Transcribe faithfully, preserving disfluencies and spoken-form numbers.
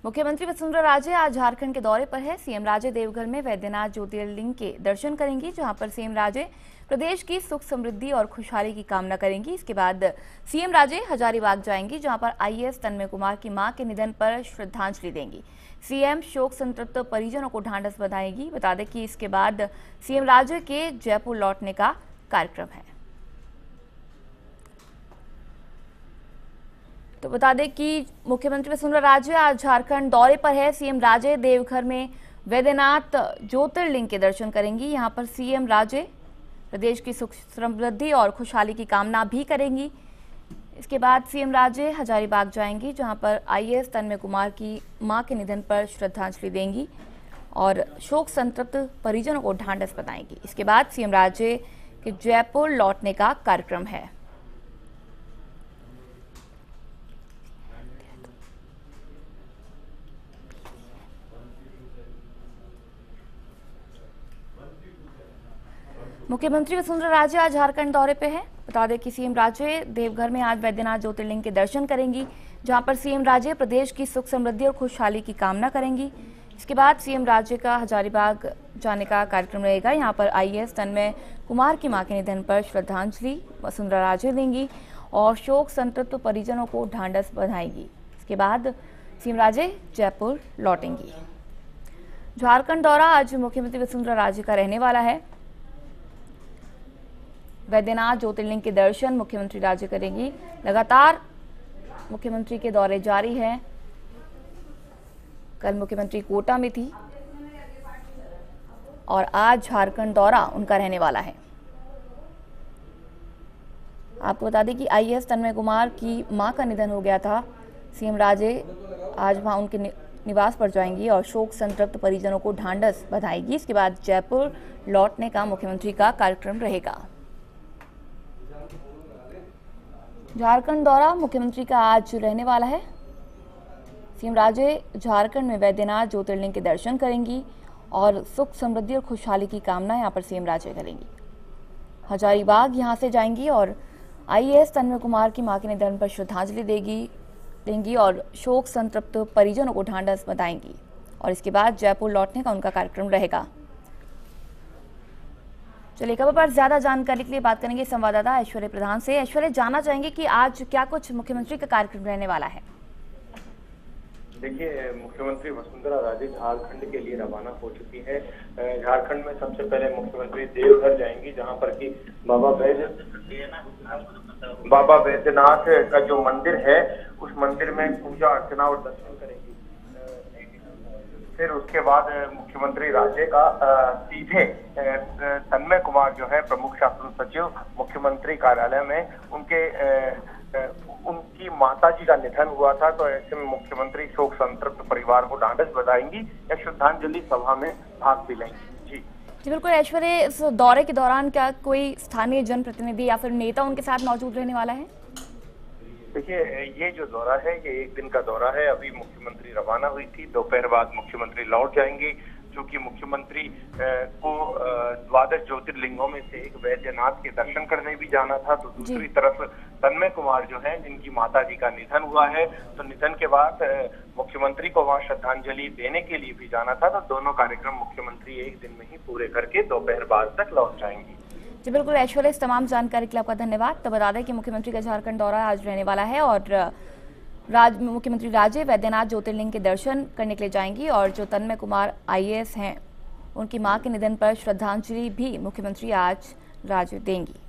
मुख्यमंत्री वसुंधरा राजे आज झारखंड के दौरे पर है। सीएम राजे देवघर में वैद्यनाथ ज्योतिर्लिंग के दर्शन करेंगी, जहां पर सीएम राजे प्रदेश की सुख समृद्धि और खुशहाली की कामना करेंगी। इसके बाद सीएम राजे हजारीबाग जाएंगी, जहां पर आईएएस तन्मय कुमार की मां के निधन पर श्रद्धांजलि देंगी। सीएम शोक संतप्त परिजनों को ढांढस बंधाएगी। बता दें कि इसके बाद सीएम राजे के जयपुर लौटने का कार्यक्रम है। तो बता दें कि मुख्यमंत्री वसुंधरा राजे आज झारखंड दौरे पर है। सीएम राजे देवघर में वैद्यनाथ ज्योतिर्लिंग के दर्शन करेंगी। यहां पर सीएम राजे प्रदेश की सुख समृद्धि और खुशहाली की कामना भी करेंगी। इसके बाद सीएम राजे हजारीबाग जाएंगी, जहां पर आईएएस तन्मय कुमार की मां के निधन पर श्रद्धांजलि देंगी और शोक संतप्त परिजनों को ढांढस बंधाएंगी। इसके बाद सीएम राजे के जयपुर लौटने का कार्यक्रम है। मुख्यमंत्री वसुंधरा राजे आज झारखंड दौरे पे हैं। बता दें कि सीएम राजे देवघर में आज वैद्यनाथ ज्योतिर्लिंग के दर्शन करेंगी, जहां पर सीएम राजे प्रदेश की सुख समृद्धि और खुशहाली की कामना करेंगी। इसके बाद सीएम राजे का हजारीबाग जाने का कार्यक्रम रहेगा। यहां पर आईएएस तन्मय कुमार की मां के निधन पर श्रद्धांजलि वसुंधरा राजे देंगी और शोक संतप्त परिजनों को ढांढस बंधाएगी। इसके बाद सीएम राजे जयपुर लौटेंगी। झारखंड दौरा आज मुख्यमंत्री वसुंधरा राजे का रहने वाला है। वैद्यनाथ ज्योतिर्लिंग के दर्शन मुख्यमंत्री राजे करेंगी। लगातार मुख्यमंत्री के दौरे जारी हैं। कल मुख्यमंत्री कोटा में थी और आज झारखंड दौरा उनका रहने वाला है। आपको बता दें कि आईएएस तन्मय कुमार की मां का निधन हो गया था। सीएम राजे आज वहां उनके निवास पर जाएंगी और शोक संतप्त परिजनों को ढांढस बंधाएगी। इसके बाद जयपुर लौटने का मुख्यमंत्री का कार्यक्रम रहेगा। झारखंड दौरा मुख्यमंत्री का आज रहने वाला है। सीएम राजे झारखंड में वैद्यनाथ ज्योतिर्लिंग के दर्शन करेंगी और सुख समृद्धि और खुशहाली की कामना यहां पर सीएम राजे करेंगी। हजारीबाग यहां से जाएंगी और आईएएस तन्मय कुमार की मां के निधन पर श्रद्धांजलि देगी देंगी और शोक संतप्त परिजनों को ढांढस बंधाएंगी और इसके बाद जयपुर लौटने का उनका कार्यक्रम रहेगा। चलिए, खबर पर ज्यादा जानकारी के लिए बात करेंगे संवाददाता ऐश्वर्य प्रधान से। ऐश्वर्य, जानना चाहेंगे कि आज क्या कुछ मुख्यमंत्री का कार्यक्रम रहने वाला है? देखिए, मुख्यमंत्री वसुंधरा राजे झारखंड के लिए रवाना हो चुकी है। झारखंड में सबसे पहले मुख्यमंत्री देवघर जाएंगी, जहां पर कि बाबा वैद्य बाबा वैद्यनाथ का जो मंदिर है उस मंदिर में पूजा अर्चना और दर्शन करेंगी। फिर उसके बाद मुख्यमंत्री राजे का सीधे तन्मय कुमार जो है प्रमुख शासन सचिव मुख्यमंत्री कार्यालय में उनके उनकी माताजी का निधन हुआ था, तो ऐसे में मुख्यमंत्री शोक संतप्त परिवार को ढांढस बंधाएंगी या श्रद्धांजलि सभा में भाग भी लेंगी। जी जी बिल्कुल ऐश्वर्य, इस दौरे के दौरान क्या कोई स्थानीय जनप्रतिनिधि या फिर नेता उनके साथ मौजूद रहने वाला है? देखिए, ये जो दौरा है ये एक दिन का दौरा है। अभी मुख्यमंत्री रवाना हुई थी, दोपहर बाद मुख्यमंत्री लौट जाएंगे, क्योंकि मुख्यमंत्री को द्वादश ज्योतिर्लिंगों में से एक वैद्यनाथ के दर्शन करने भी जाना था। तो दूसरी तरफ तन्मय कुमार जो है, जिनकी माताजी का निधन हुआ है, तो निधन के बाद मुख्यमंत्री को वहां श्रद्धांजलि देने के लिए भी जाना था। तो दोनों कार्यक्रम मुख्यमंत्री एक दिन में ही पूरे करके दोपहर बाद तक लौट जाएंगी। जी बिल्कुल ऐश्वर्य, इस तमाम जानकारी के लिए आपका धन्यवाद। तो बता दें कि मुख्यमंत्री का झारखंड दौरा आज रहने वाला है और राज मुख्यमंत्री राजे वैद्यनाथ ज्योतिर्लिंग के दर्शन करने के लिए जाएंगी और जो तन्मय कुमार आईएएस हैं उनकी मां के निधन पर श्रद्धांजलि भी मुख्यमंत्री आज राजे देंगी।